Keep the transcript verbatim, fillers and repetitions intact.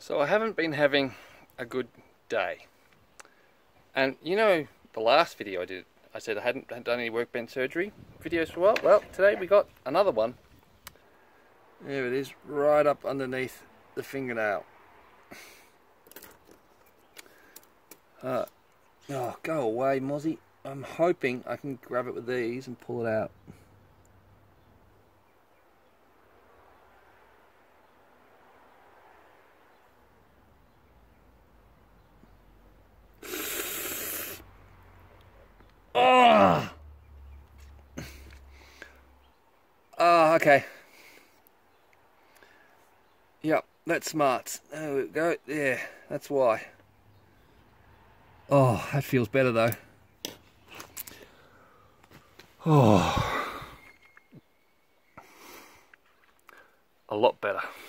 So I haven't been having a good day. And you know, the last video I did, I said I hadn't, hadn't done any workbench surgery videos for a while. Well, today we got another one. There it is, right up underneath the fingernail. Uh, oh, go away, Mozzie. I'm hoping I can grab it with these and pull it out. Oh! Oh, okay. Yep, that's smart. There we go. Yeah, that's why. Oh, that feels better though. Oh. A lot better.